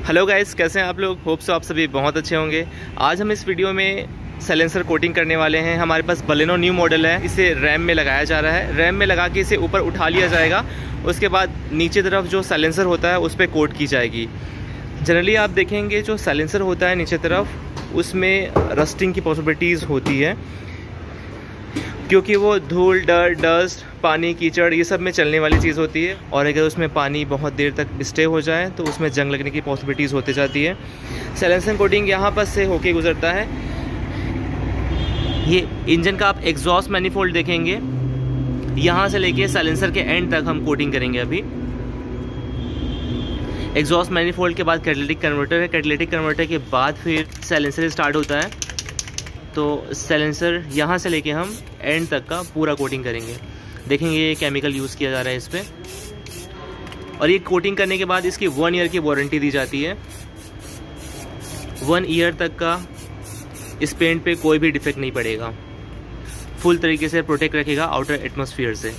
Hello guys, कैसे हैं आप लोग। होप सो आप सभी बहुत अच्छे होंगे। आज हम इस वीडियो में साइलेंसर कोटिंग करने वाले हैं। हमारे पास बलेनो न्यू मॉडल है, इसे रैम में लगाया जा रहा है। रैम में लगा के इसे ऊपर उठा लिया जाएगा, उसके बाद नीचे तरफ जो साइलेंसर होता है उस पर कोट की जाएगी। जनरली आप देखेंगे जो साइलेंसर होता है नीचे तरफ, उसमें रस्टिंग की पॉसिबिलिटीज़ होती है, क्योंकि वो धूल, डस्ट, पानी, कीचड़ ये सब में चलने वाली चीज़ होती है। और अगर उसमें पानी बहुत देर तक स्टे हो जाए तो उसमें जंग लगने की पॉसिबिलिटीज़ होती जाती है। साइलेंसर कोटिंग यहाँ पर से होके गुजरता है। ये इंजन का आप एग्जॉस्ट मैनिफोल्ड देखेंगे, यहाँ से लेके साइलेंसर के एंड तक हम कोटिंग करेंगे। अभी एग्जॉस्ट मैनिफोल्ड के बाद कैटालिटिक कन्वर्टर है। कैटालिटिक कन्वर्टर के बाद फिर साइलेंसर स्टार्ट होता है। तो साइलेंसर यहाँ से लेके हम एंड तक का पूरा कोटिंग करेंगे। देखेंगे ये केमिकल यूज़ किया जा रहा है इस पर। और ये कोटिंग करने के बाद इसकी 1 ईयर की वारंटी दी जाती है। 1 ईयर तक का इस पेंट पे कोई भी डिफेक्ट नहीं पड़ेगा, फुल तरीके से प्रोटेक्ट रखेगा आउटर एटमॉस्फेयर से।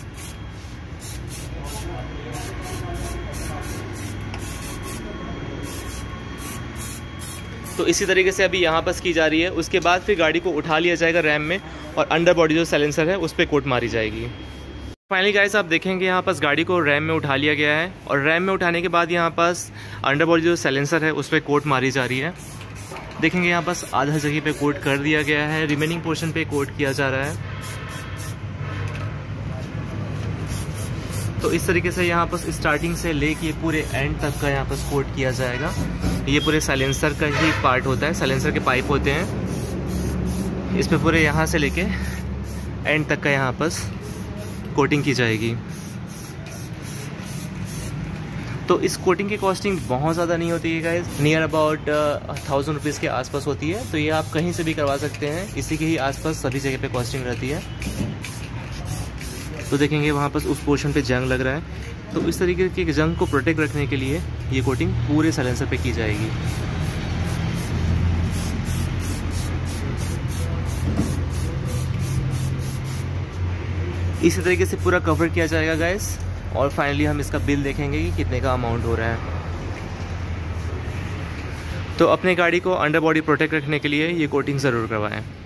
तो इसी तरीके से अभी यहाँ पर की जा रही है। उसके बाद फिर गाड़ी को उठा लिया जाएगा रैम में, और अंडर बॉडी जो साइलेंसर है उस पर कोट मारी जाएगी। फाइनली गाइस आप देखेंगे यहाँ पास गाड़ी को रैम में उठा लिया गया है, और रैम में उठाने के बाद यहाँ पास अंडर बॉडी जो साइलेंसर है उस पर कोट मारी जा रही है। देखेंगे यहाँ पास आधा जगह पे कोट कर दिया गया है, रिमेनिंग पोर्शन पे कोट किया जा रहा है। तो इस तरीके से यहाँ पर स्टार्टिंग से लेके पूरे एंड तक का यहाँ पर कोट किया जाएगा। ये पूरे साइलेंसर का ही पार्ट होता है, साइलेंसर के पाइप होते हैं। इस पे पूरे यहाँ से लेके एंड तक का यहाँ पर कोटिंग की जाएगी। तो इस कोटिंग की कॉस्टिंग बहुत ज़्यादा नहीं होती है गाइस, नियर अबाउट 1000 रुपीज़ के आसपास होती है। तो ये आप कहीं से भी करवा सकते हैं, इसी के ही आसपास सभी जगह पे कॉस्टिंग रहती है। तो देखेंगे वहाँ पर उस पोर्शन पे जंग लग रहा है, तो इस तरीके के जंग को प्रोटेक्ट रखने के लिए ये कोटिंग पूरे साइलेंसर पे की जाएगी। इसी तरीके से पूरा कवर किया जाएगा गाइस, और फाइनली हम इसका बिल देखेंगे कि कितने का अमाउंट हो रहा है। तो अपने गाड़ी को अंडर बॉडी प्रोटेक्ट रखने के लिए ये कोटिंग ज़रूर करवाएं।